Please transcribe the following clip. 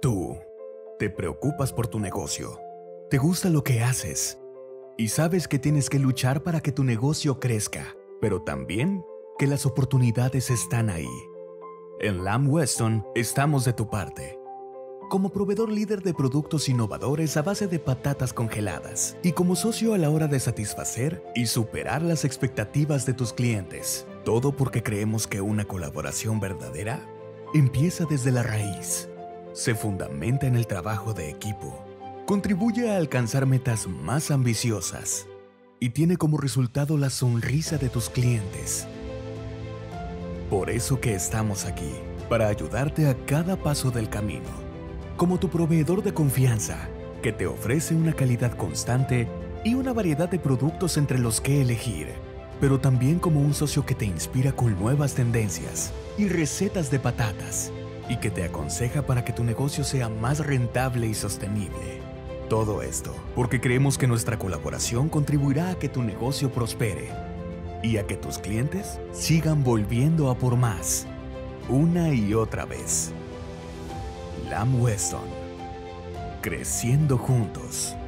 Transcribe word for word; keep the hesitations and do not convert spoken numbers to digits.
Tú te preocupas por tu negocio, te gusta lo que haces y sabes que tienes que luchar para que tu negocio crezca, pero también que las oportunidades están ahí. En Lamb Weston estamos de tu parte. Como proveedor líder de productos innovadores a base de patatas congeladas y como socio a la hora de satisfacer y superar las expectativas de tus clientes. Todo porque creemos que una colaboración verdadera empieza desde la raíz, se fundamenta en el trabajo de equipo, contribuye a alcanzar metas más ambiciosas y tiene como resultado la sonrisa de tus clientes. Por eso que estamos aquí, para ayudarte a cada paso del camino. Como tu proveedor de confianza, que te ofrece una calidad constante y una variedad de productos entre los que elegir, pero también como un socio que te inspira con nuevas tendencias y recetas de patatas, y que te aconseja para que tu negocio sea más rentable y sostenible. Todo esto porque creemos que nuestra colaboración contribuirá a que tu negocio prospere y a que tus clientes sigan volviendo a por más, una y otra vez. Lamb Weston, creciendo juntos.